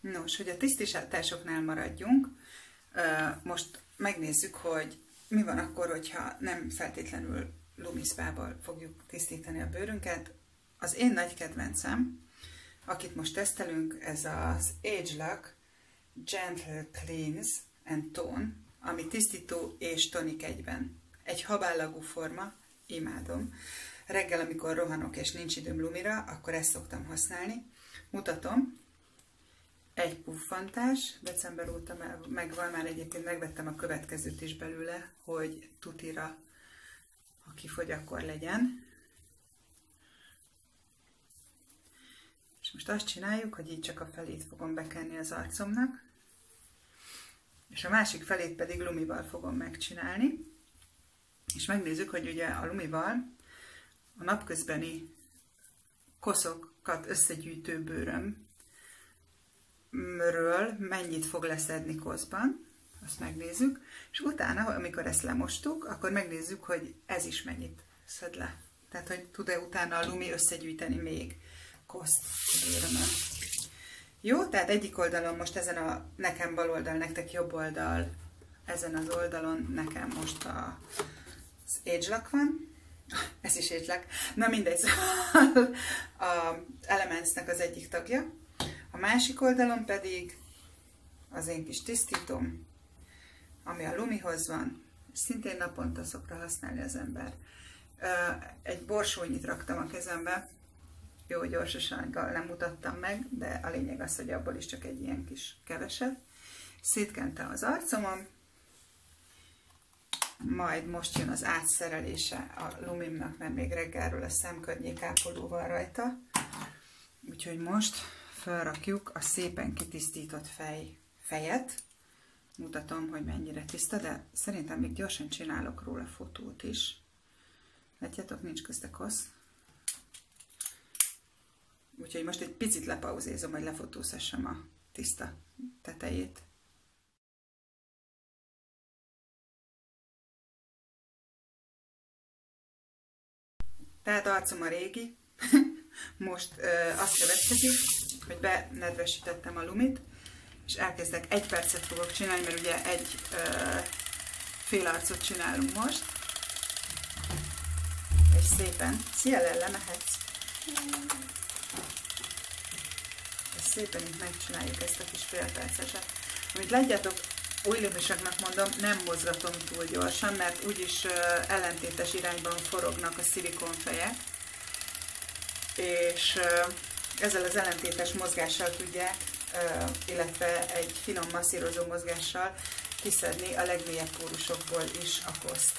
Nos, hogy a tisztításoknál maradjunk, most megnézzük, hogy mi van akkor, hogyha nem feltétlenül lumiszpával fogjuk tisztítani a bőrünket. Az én nagy kedvencem, akit most tesztelünk, ez az ageLOC Gentle Cleanse and Tone, ami tisztító és tonik egyben. Egy habállagú forma, imádom. Reggel, amikor rohanok és nincs időm lumira, akkor ezt szoktam használni. Mutatom. Egy puffantás, december óta megvan, már egyébként megvettem a következőt is belőle, hogy tutira, ha kifogy, akkor legyen. És most azt csináljuk, hogy így csak a felét fogom bekenni az arcomnak, és a másik felét pedig lumival fogom megcsinálni. És megnézzük, hogy ugye a lumival a napközbeni koszokat összegyűjtő bőrömről mennyit fog leszedni koszban, azt megnézzük, és utána, amikor ezt lemostuk, akkor megnézzük, hogy ez is mennyit szed le. Tehát, hogy tud-e utána a lumi összegyűjteni még koszt bőrömön. Jó, tehát egyik oldalon most ezen a nekem bal oldal, nektek jobb oldal, ezen az oldalon nekem most az ageLOC van. Ez is ageLOC. Na mindegy, szóval az Elementsnek az egyik tagja. A másik oldalon pedig az én kis tisztítom, ami a lumihoz van. Szintén naponta szokta használni az ember. Egy borsónyit raktam a kezembe. Jó, gyorsasággal nem mutattam meg, de a lényeg az, hogy abból is csak egy ilyen kis keveset. Szétkentem az arcomon, majd most jön az átszerelése a lumimnak, mert még reggelről a szemkörnyék ápoló van rajta. Úgyhogy most felrakjuk a szépen kitisztított fejet. Mutatom, hogy mennyire tiszta, de szerintem még gyorsan csinálok róla fotót is. Látjátok, nincs közte kosz. Úgyhogy most egy picit lepauzézom, hogy lefotózhassam a tiszta tetejét. Tehát arcom a régi. Most azt következik, hogy benedvesítettem a lumit, és elkezdek 1 percet fogok csinálni, mert ugye egy fél arcot csinálunk most. És szépen, szia Lelle, mehetsz. És szépen itt megcsináljuk ezt a kis fél perceset. Amit látjátok, új lumisoknak mondom, nem mozgatom túl gyorsan, mert úgyis ellentétes irányban forognak a szilikonfejek, és ezzel az ellentétes mozgással tudják, illetve egy finom masszírozó mozgással kiszedni a legmélyebb pórusokból is a koszt.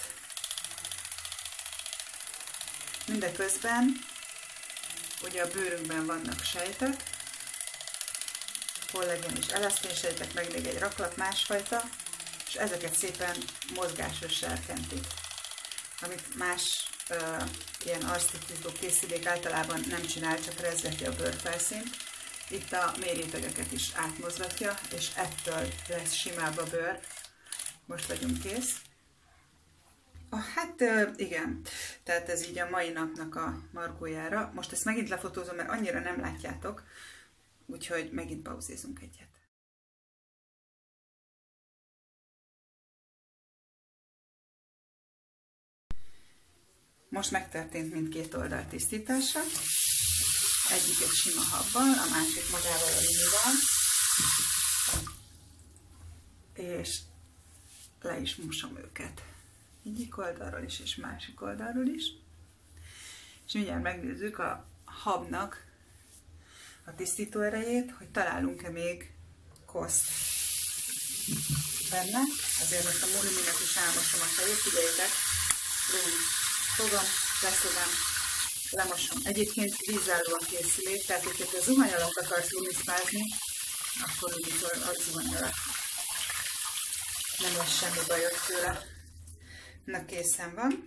Mindeközben ugye a bőrünkben vannak sejtek, kollagén és elasztin sejtek, meg még egy raklat másfajta, és ezeket szépen mozgásos serkentik, amit más ilyen arctisztító készülék általában nem csinál, csak rezgeti a bőrfelszínt. Itt a mély rétegeket is átmozgatja, és ettől lesz simább a bőr. Most vagyunk kész. Hát igen, tehát ez így a mai napnak a margójára. Most ezt megint lefotózom, mert annyira nem látjátok, úgyhogy megint pauzézunk egyet. Most megtörtént mindkét oldal tisztítása. Egyik egy sima habbal, a másik magával a lumival. És le is mosom őket. Egyik oldalról is, és másik oldalról is. És mindjárt megnézzük a habnak a tisztító erejét, hogy találunk-e még koszt benne. Azért most a luminek is elmosom a fejét, figyeljétek, fogom, leszedem, lemosom. Egyébként vízálló a készülék, tehát hogyha a zuhany alatt akarsz lumiszpázni, akkor úgy a zuhany alatt nem lesz semmi bajod tőle. Na, készen van.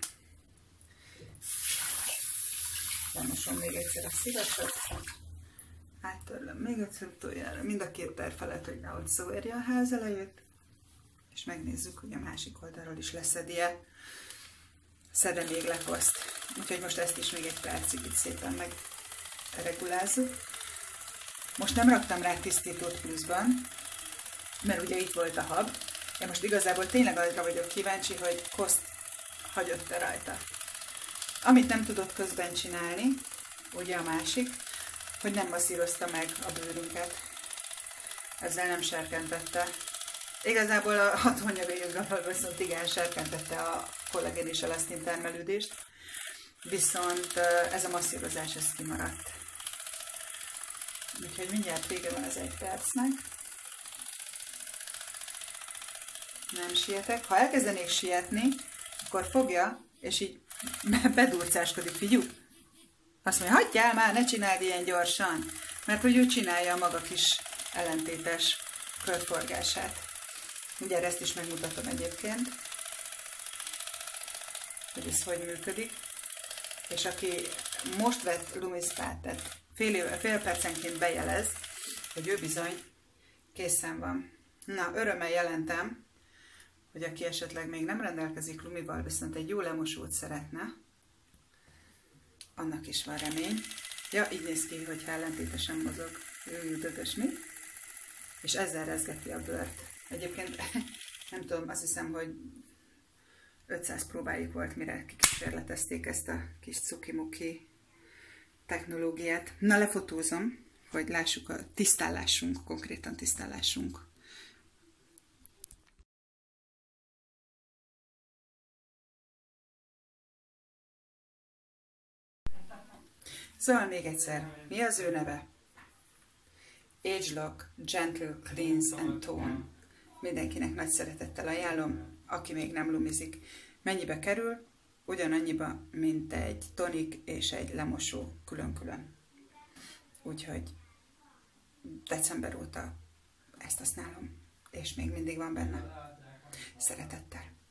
Lemosom még egyszer a szíveset. Áttörlöm még egyszer utoljára, mind a két terv felett, hogy nehogy szó érje a ház elejét. És megnézzük, hogy a másik oldalról is leszedi-e. Szed-e még le koszt. Úgyhogy most ezt is még egy percig itt szépen megregulázzuk. Most nem raktam rá tisztítót pluszban, mert ugye itt volt a hab. Én most igazából tényleg arra vagyok kíváncsi, hogy koszt hagyott-e rajta. Amit nem tudott közben csinálni, ugye a másik, hogy nem masszírozta meg a bőrünket. Ezzel nem serkentette. Igazából a hatóanyagainkról viszont igen serkentette a kollagén és elasztin termelődést, viszont ez a masszírozás, ez kimaradt. Úgyhogy mindjárt vége van az 1 percnek. Nem sietek. Ha elkezdenék sietni, akkor fogja, és így bedurcáskodik, figyú. Azt mondja, hagyjál már, ne csináld ilyen gyorsan, mert hogy ő csinálja a maga kis ellentétes körforgását. Ugye ezt is megmutatom egyébként, hogy ez hogy működik. És aki most vett Lumispát, tehát fél percenként bejelez, hogy ő bizony készen van. Na, örömmel jelentem, hogy aki esetleg még nem rendelkezik Lumival, viszont egy jó lemosót szeretne, annak is van remény. Ja, így néz ki, hogyha ellentétesen mozog, mi? És ezzel rezgeti a bőrt. Egyébként nem tudom, azt hiszem, hogy 500 próbájuk volt, mire kikísérletezték ezt a kis cuki-muki technológiát. Na, lefotózom, hogy lássuk a tisztállásunk, konkrétan tisztállásunk. Szóval még egyszer, mi az ő neve? ageLOC Gentle Cleanse and Tone. Mindenkinek nagy szeretettel ajánlom, aki még nem lumizik. Mennyibe kerül? Ugyanannyiba, mint egy tonik és egy lemosó külön-külön. Úgyhogy december óta ezt használom, és még mindig van benne. Szeretettel.